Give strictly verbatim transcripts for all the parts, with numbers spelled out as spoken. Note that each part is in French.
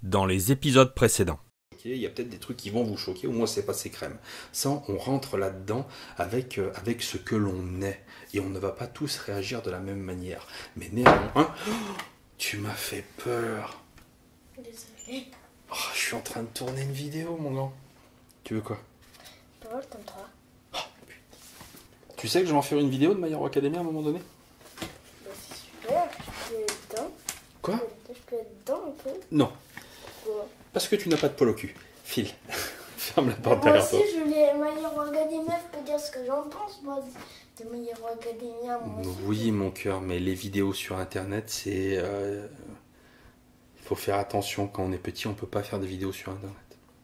dans les épisodes précédents. Il y a peut-être des trucs qui vont vous choquer, au moins c'est pas ces crèmes. Ça, on rentre là-dedans avec, euh, avec ce que l'on est. Et on ne va pas tous réagir de la même manière. Mais néanmoins, oh, tu m'as fait peur. Désolée. Oh, je suis en train de tourner une vidéo, mon gars. Tu veux quoi? Pas mal comme toi. Oh, tu sais que je vais en faire une vidéo de My Hero Academia à un moment donné? Bah, c'est super, je peux être dedans. Quoi? Je peux être dedans un peu. Non, Quoi? parce que tu n'as pas de poil au cul. File. Ferme la Mais porte moi derrière aussi, toi. je voulais My Hero Academia, je peux dire ce que j'en pense, moi, de My Hero Academia. Moi aussi. Oui, mon cœur, mais les vidéos sur Internet, c'est... Euh... Il faut faire attention, quand on est petit, on peut pas faire des vidéos sur Internet.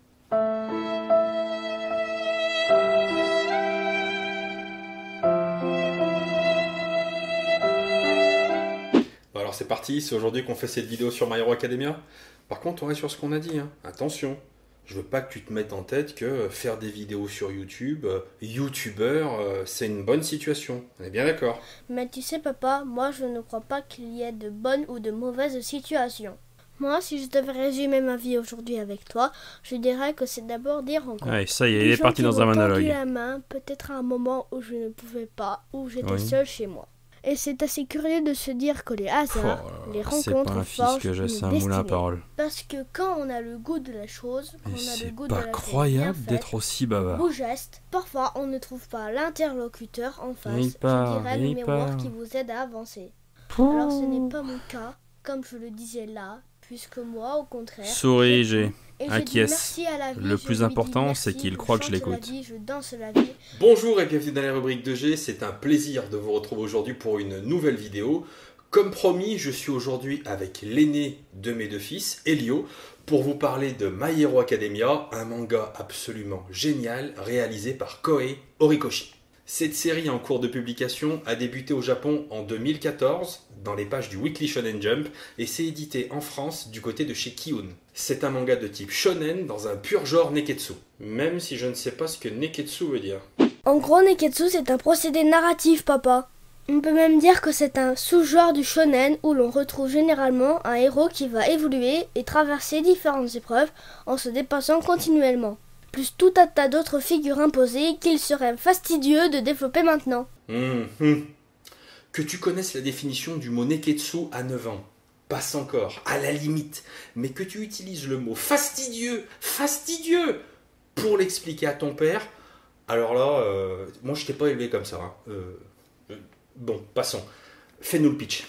Bon, alors c'est parti, c'est aujourd'hui qu'on fait cette vidéo sur My Hero Academia. Par contre, on reste sur ce qu'on a dit, hein. Attention, je veux pas que tu te mettes en tête que faire des vidéos sur YouTube, euh, youtubeur, euh, c'est une bonne situation. On est bien d'accord? Mais tu sais, papa, moi, je ne crois pas qu'il y ait de bonnes ou de mauvaises situations. Moi, si je devais résumer ma vie aujourd'hui avec toi, je dirais que c'est d'abord des rencontres. Ouais, ça y est, Des il est gens parti qui dans un m'ont tendu monologue. la main, peut-être à un moment où je ne pouvais pas, où j'étais Oui. seule chez moi. Et c'est assez curieux de se dire que les hasards, Oh, les c'est rencontres pas un fils forgent que j'ai, une c'est un moulin à destinée. parole. Parce que quand on a le goût de la chose, quand Mais on a le c'est goût de pas la chose croyable bien d'être faite, aussi bavard. beau geste, parfois on ne trouve pas l'interlocuteur en face, Il part, je dirais le il mémoire part. qui vous aide à avancer. Alors ce n'est pas mon cas, comme je le disais là, puisque moi au contraire... Souris, j'ai j'ai. tout. Et je dis Acquiesce. merci à la vie, Le je plus lui dis important, merci, c'est qu'il je croit que je chante la l'écoute. vie, je danse la vie. Bonjour et bienvenue dans la rubrique de G, c'est un plaisir de vous retrouver aujourd'hui pour une nouvelle vidéo. Comme promis, je suis aujourd'hui avec l'aîné de mes deux fils, Elio, pour vous parler de My Hero Academia, un manga absolument génial réalisé par Koei Horikoshi. Cette série en cours de publication a débuté au Japon en deux mille quatorze dans les pages du Weekly Shonen Jump et s'est édité en France du côté de chez Kiun. C'est un manga de type shonen dans un pur genre neketsu, même si je ne sais pas ce que neketsu veut dire. En gros, neketsu, c'est un procédé narratif, papa. On peut même dire que c'est un sous-genre du shonen où l'on retrouve généralement un héros qui va évoluer et traverser différentes épreuves en se dépassant continuellement, plus tout un tas d'autres figures imposées qu'il serait fastidieux de développer maintenant. Hum, hum. Que tu connaisses la définition du mot neketsu à neuf ans, passe encore, à la limite, mais que tu utilises le mot fastidieux, fastidieux, pour l'expliquer à ton père, alors là, euh, moi je t'ai pas élevé comme ça. Hein. Euh, euh, bon, passons. Fais-nous le pitch.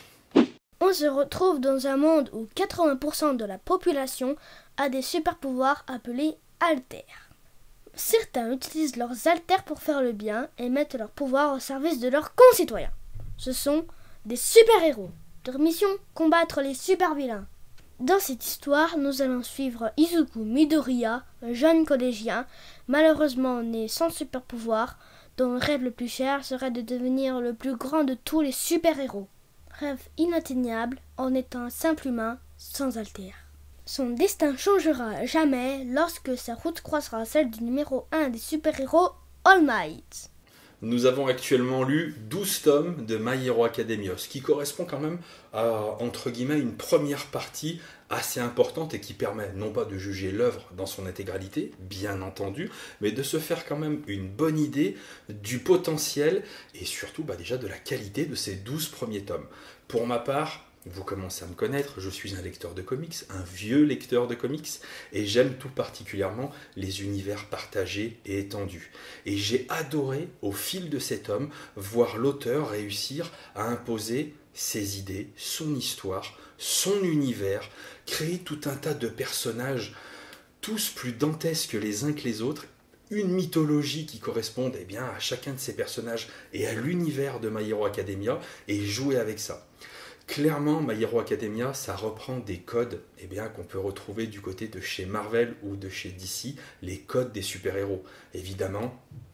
On se retrouve dans un monde où quatre-vingts pour cent de la population a des super-pouvoirs appelés alters. Certains utilisent leurs alters pour faire le bien et mettent leur pouvoir au service de leurs concitoyens. Ce sont des super-héros. Leur mission, combattre les super-vilains. Dans cette histoire, nous allons suivre Izuku Midoriya, un jeune collégien, malheureusement né sans super-pouvoir, dont le rêve le plus cher serait de devenir le plus grand de tous les super-héros. Rêve inatteignable en étant un simple humain sans altère. Son destin changera à jamais lorsque sa route croisera celle du numéro un des super-héros, All Might. Nous avons actuellement lu douze tomes de My Hero Academia, ce qui correspond quand même à, entre guillemets, une première partie assez importante et qui permet non pas de juger l'œuvre dans son intégralité, bien entendu, mais de se faire quand même une bonne idée du potentiel et surtout bah, déjà de la qualité de ces douze premiers tomes. Pour ma part, vous commencez à me connaître, je suis un lecteur de comics, un vieux lecteur de comics, et j'aime tout particulièrement les univers partagés et étendus. Et j'ai adoré, au fil de cet homme, voir l'auteur réussir à imposer ses idées, son histoire, son univers, créer tout un tas de personnages, tous plus dantesques les uns que les autres, une mythologie qui corresponde eh bien, à chacun de ces personnages et à l'univers de My Hero Academia, et jouer avec ça. Clairement, My Hero Academia, ça reprend des codes eh bien, qu'on peut retrouver du côté de chez Marvel ou de chez D C, les codes des super-héros. Évidemment,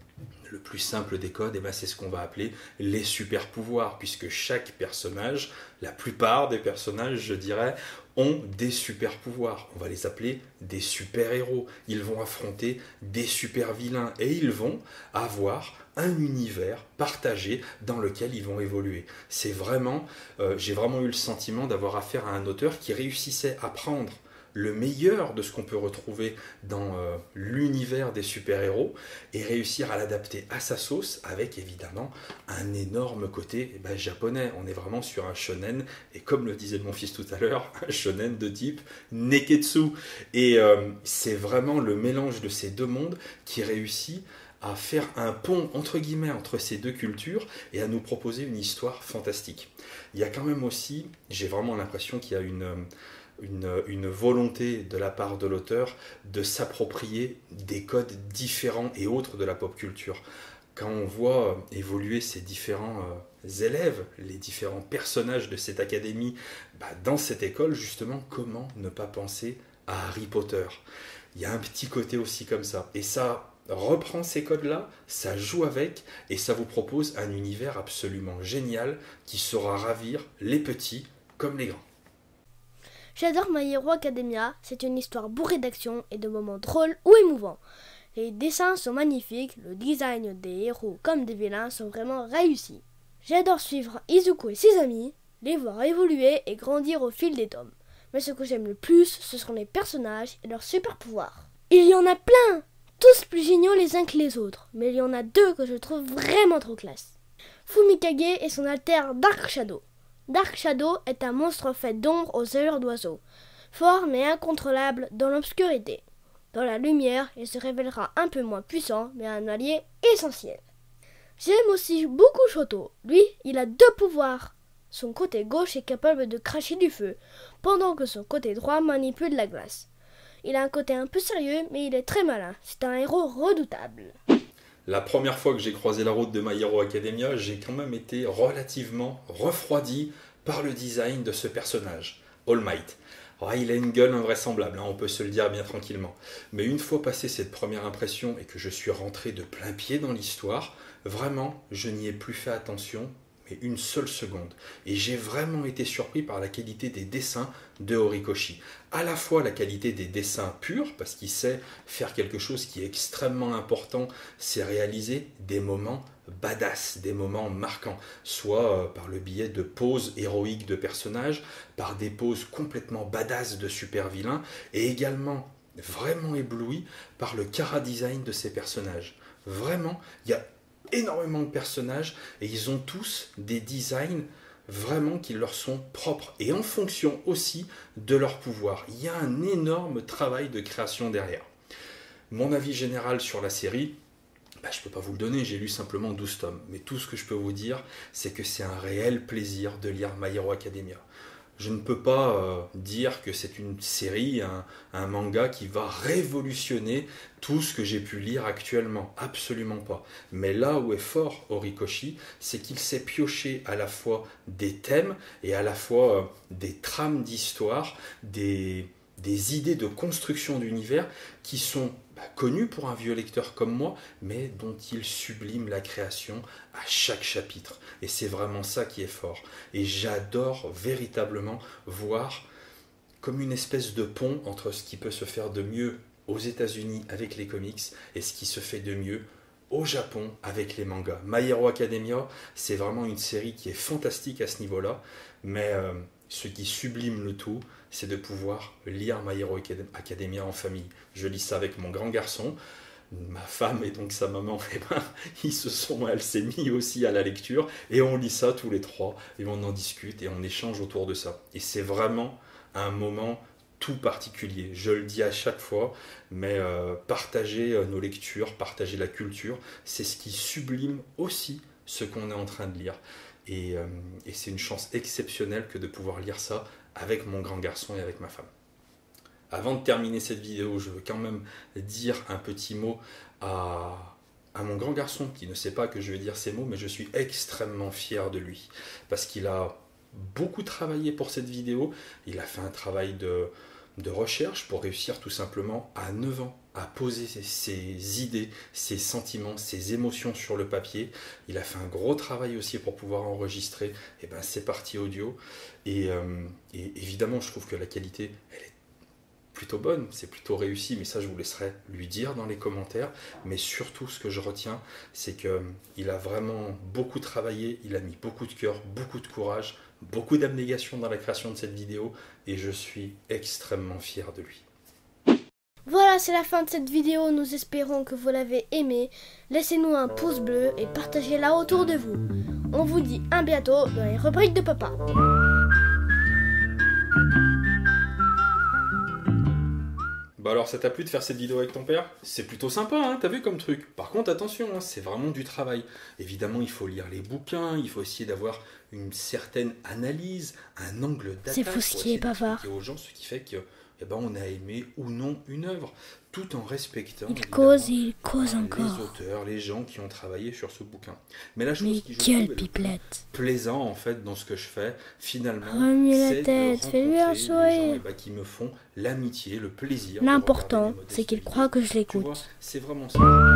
le plus simple des codes, eh bien, c'est ce qu'on va appeler les super-pouvoirs, puisque chaque personnage, la plupart des personnages, je dirais, ont des super-pouvoirs. On va les appeler des super-héros. Ils vont affronter des super-vilains et ils vont avoir un univers partagé dans lequel ils vont évoluer. C'est vraiment, euh, j'ai vraiment eu le sentiment d'avoir affaire à un auteur qui réussissait à prendre le meilleur de ce qu'on peut retrouver dans euh, l'univers des super-héros et réussir à l'adapter à sa sauce avec évidemment un énorme côté eh ben, japonais. On est vraiment sur un shonen et comme le disait mon fils tout à l'heure, un shonen de type neketsu. Et euh, c'est vraiment le mélange de ces deux mondes qui réussit à faire un pont entre guillemets entre ces deux cultures et à nous proposer une histoire fantastique. Il y a quand même aussi, j'ai vraiment l'impression qu'il y a une, une, une volonté de la part de l'auteur de s'approprier des codes différents et autres de la pop culture. Quand on voit évoluer ces différents euh, élèves, les différents personnages de cette académie, bah, dans cette école justement, comment ne pas penser à Harry Potter? Il y a un petit côté aussi comme ça. Et ça reprend ces codes-là, ça joue avec, et ça vous propose un univers absolument génial qui saura ravir les petits comme les grands. J'adore My Hero Academia, c'est une histoire bourrée d'action et de moments drôles ou émouvants. Les dessins sont magnifiques, le design des héros comme des vilains sont vraiment réussis. J'adore suivre Izuku et ses amis, les voir évoluer et grandir au fil des tomes. Mais ce que j'aime le plus, ce sont les personnages et leurs super pouvoirs. Il y en a plein! Tous plus géniaux les uns que les autres, mais il y en a deux que je trouve vraiment trop classe. Fumikage et son alter Dark Shadow. Dark Shadow est un monstre fait d'ombre aux allures d'oiseau, fort mais incontrôlable dans l'obscurité. Dans la lumière, il se révélera un peu moins puissant, mais un allié essentiel. J'aime aussi beaucoup Shoto. Lui, il a deux pouvoirs. Son côté gauche est capable de cracher du feu, pendant que son côté droit manipule la glace. Il a un côté un peu sérieux, mais il est très malin. C'est un héros redoutable. La première fois que j'ai croisé la route de My Hero Academia, j'ai quand même été relativement refroidi par le design de ce personnage, All Might. Oh, il a une gueule invraisemblable, hein, on peut se le dire bien tranquillement. Mais une fois passé cette première impression et que je suis rentré de plein pied dans l'histoire, vraiment, je n'y ai plus fait attention, mais une seule seconde. Et j'ai vraiment été surpris par la qualité des dessins de Horikoshi. À la fois la qualité des dessins purs, parce qu'il sait faire quelque chose qui est extrêmement important, c'est réaliser des moments badass, des moments marquants, soit par le biais de poses héroïques de personnages, par des poses complètement badass de super vilains, et également vraiment ébloui par le chara-design de ces personnages. Vraiment, il y a énormément de personnages et ils ont tous des designs vraiment qui leur sont propres et en fonction aussi de leur pouvoir. Il y a un énorme travail de création derrière. Mon avis général sur la série, bah, je ne peux pas vous le donner, j'ai lu simplement douze tomes. Mais tout ce que je peux vous dire, c'est que c'est un réel plaisir de lire My Hero Academia. Je ne peux pas euh, dire que c'est une série, un, un manga qui va révolutionner tout ce que j'ai pu lire actuellement. Absolument pas. Mais là où est fort Horikoshi, c'est qu'il sait piocher à la fois des thèmes et à la fois euh, des trames d'histoire, des, des idées de construction d'univers qui sont bah, connues pour un vieux lecteur comme moi, mais dont il sublime la création à chaque chapitre. Et c'est vraiment ça qui est fort. Et j'adore véritablement voir comme une espèce de pont entre ce qui peut se faire de mieux aux États-Unis avec les comics et ce qui se fait de mieux au Japon avec les mangas. My Hero Academia, c'est vraiment une série qui est fantastique à ce niveau-là, mais euh, ce qui sublime le tout, c'est de pouvoir lire My Hero Academia en famille. Je lis ça avec mon grand garçon, ma femme et donc sa maman, eh ben, ils se sont, elle s'est mis aussi à la lecture et on lit ça tous les trois et on en discute et on échange autour de ça. Et c'est vraiment un moment tout particulier. Je le dis à chaque fois, mais euh, partager euh, nos lectures, partager la culture, c'est ce qui sublime aussi ce qu'on est en train de lire. Et, euh, et c'est une chance exceptionnelle que de pouvoir lire ça avec mon grand garçon et avec ma femme. Avant de terminer cette vidéo, je veux quand même dire un petit mot à, à mon grand garçon qui ne sait pas que je vais dire ces mots, mais je suis extrêmement fier de lui parce qu'il a beaucoup travaillé pour cette vidéo. Il a fait un travail de, de recherche pour réussir tout simplement à neuf ans à poser ses, ses idées, ses sentiments, ses émotions sur le papier. Il a fait un gros travail aussi pour pouvoir enregistrer eh ben, ses parties audio. Et, euh, et évidemment, je trouve que la qualité, elle est plutôt bonne, c'est plutôt réussi, mais ça je vous laisserai lui dire dans les commentaires. Mais surtout ce que je retiens, c'est qu'il a vraiment beaucoup travaillé, il a mis beaucoup de cœur, beaucoup de courage beaucoup d'abnégation dans la création de cette vidéo et je suis extrêmement fier de lui. Voilà, c'est la fin de cette vidéo. Nous espérons que vous l'avez aimée. Laissez-nous un pouce bleu et partagez-la autour de vous. On vous dit à bientôt dans les rubriques de papa. Bah alors, ça t'a plu de faire cette vidéo avec ton père? C'est plutôt sympa, hein, t'as vu comme truc. Par contre, attention, hein, c'est vraiment du travail. Évidemment, il faut lire les bouquins, il faut essayer d'avoir une certaine analyse, un angle d'attaque. C'est fou ce qui est bavard. Aux gens, ce qui fait que, eh ben, on a aimé ou non une œuvre, tout en respectant il cause et il cause les encore. auteurs, les gens qui ont travaillé sur ce bouquin. Mais la chose Mais qui je quelle trouve pipelette. plaisant en fait dans ce que je fais, finalement, remue la c'est de tête, fais-lui un rencontrer des gens, sourire. eh ben, qui me font l'amitié, le plaisir. L'important, c'est qu'il croit que je Tu vois, l'écoute. c'est vraiment ça.